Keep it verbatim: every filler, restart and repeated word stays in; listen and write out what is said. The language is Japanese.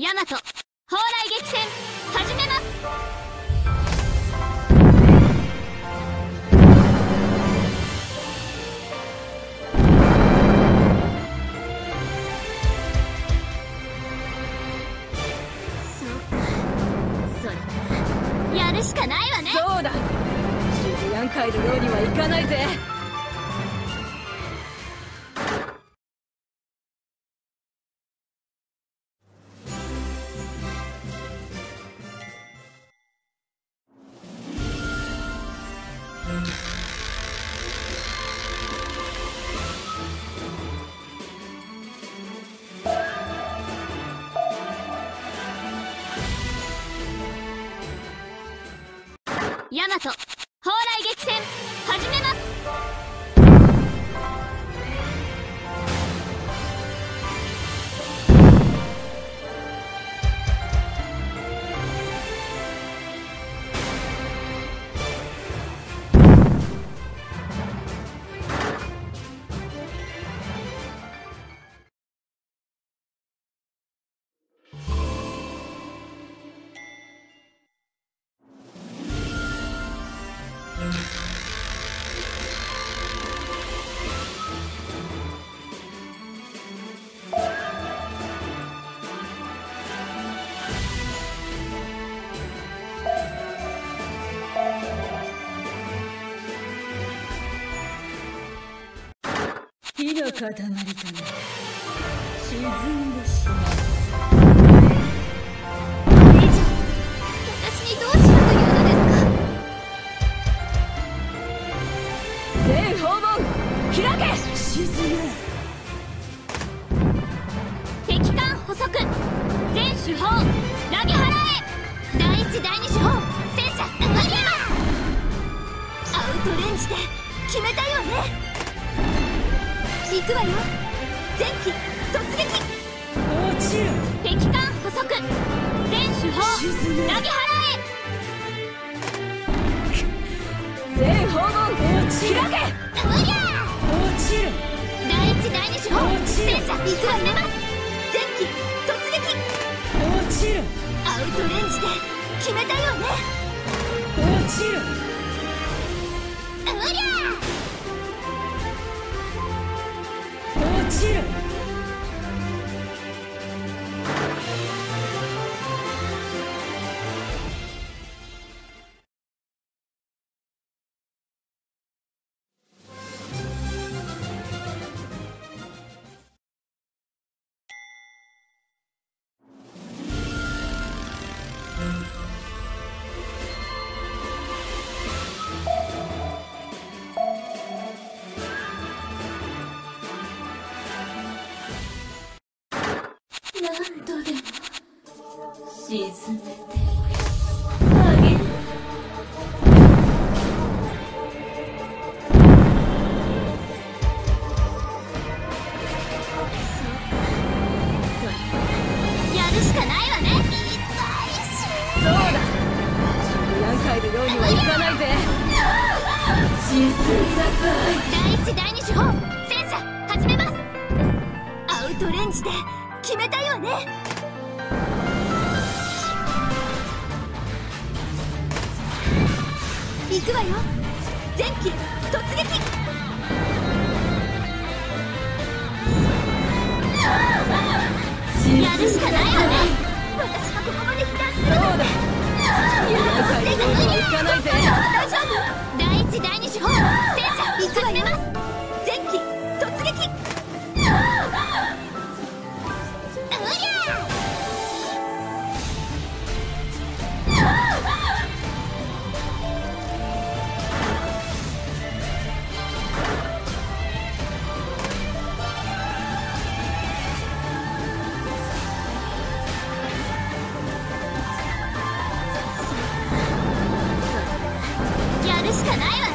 ヤマト蓬莱激戦始めます。そうか、それならやるしかないわね。 そうだ、シズヤンカイのようにはいかないぜ。 ヤマト蓬莱激戦始めます。 火の塊とな沈んでしまう。 これ以上私にどうしろというのですか。 全訪問開け。沈め。 敵艦捕捉全手法投げ払え。第一第二手法戦車うわりゃアウトレンジで決めたよね。行くわよ。前期突撃。 落ちる。 敵艦捕捉全手法投げ払え。全訪問開け。うりゃ落ちる。 第一第二手法戦車行くわよ。前期突撃。 落ちる。 アウトレンジで決めたよね。 落ちる。 うりゃ落ちる。 何度でも沈めてあげる。やるしかないわね。 そうだ、シズヤンカイのようにはいかないぜ。沈んださい。 第一第二手法戦車始めます。アウトレンジで決めたよね。行くわよ。前期突撃。やるしかないわね。私がここまで避難する。 そうだ、シズヤンカイのようにはいかないぜ。 大丈夫。第一第二手法戦車行くわよ。前期突撃。やるしかないわ